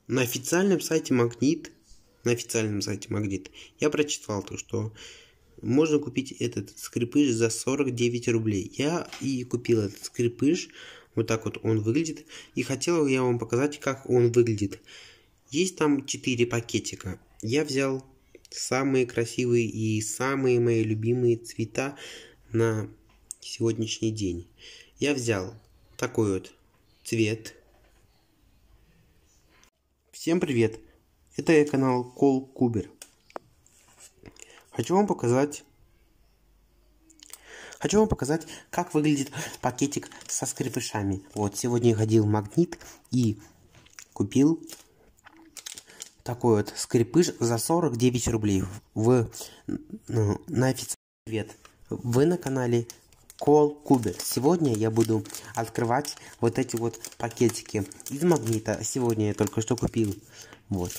На официальном сайте Магнит, я прочитал то, что можно купить этот скрипыш за 49 рублей. Я и купил этот скрипыш. Вот так вот он выглядит. И хотел я вам показать, как он выглядит. Есть там 4 пакетика. Я взял самые красивые и самые мои любимые цвета на сегодняшний день. Я взял такой вот цвет. Всем привет! Это канал Кол Кубер. Хочу вам показать, как выглядит пакетик со скрипышами. Вот, сегодня я ходил в Магнит и купил такой вот скрипыш за 49 рублей. На официальный привет. Вы на канале Кол Кубер. Сегодня я буду открывать вот эти вот пакетики из Магнита. Сегодня я только что купил. Вот.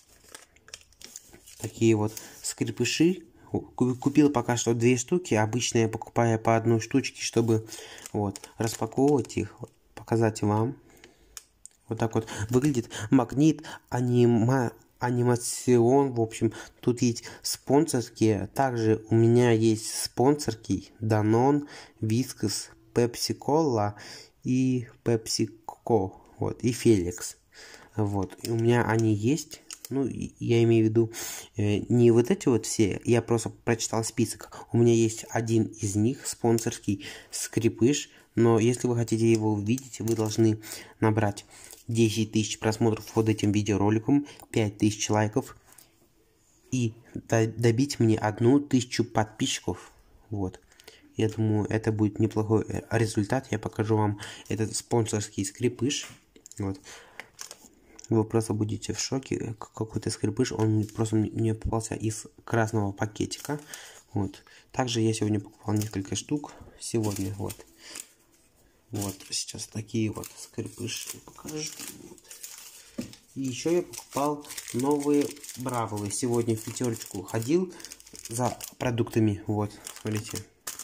Такие вот скрипыши. Купил пока что 2 штуки. Обычно я покупаю по одной штучке, чтобы вот распаковывать их, показать вам. Вот так вот выглядит Магнит анимацион. В общем, тут есть спонсорские. Также у меня есть спонсорский Данон, Вискас, Пепси Кола и Пепси Ко. Вот, и Феликс. Вот, и у меня они есть. Ну, я имею в виду не вот эти вот все, я просто прочитал список. У меня есть один из них, спонсорский скрипыш, но если вы хотите его увидеть, вы должны набрать 10 тысяч просмотров под этим видеороликом, 5000 лайков и добить мне 1000 подписчиков. Вот. Я думаю, это будет неплохой результат. Я покажу вам этот спонсорский скрипыш. Вот. Вы просто будете в шоке. Какой-то скрипыш, он просто мне попался из красного пакетика. Вот. Также я сегодня покупал несколько штук. Сегодня вот. Вот сейчас такие вот скрипыши покажу. Вот. И еще я покупал новые бравлы. Сегодня в пятерочку ходил за продуктами. Вот, смотрите.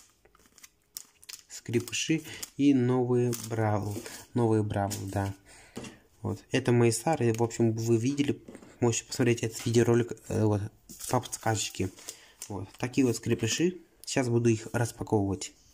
Скрипыши и новые бравлы. Да. Вот. Это мои старые. В общем, вы видели. Можете посмотреть этот видеоролик вот, по подсказочке. Вот. Такие вот скрипыши. Сейчас буду их распаковывать.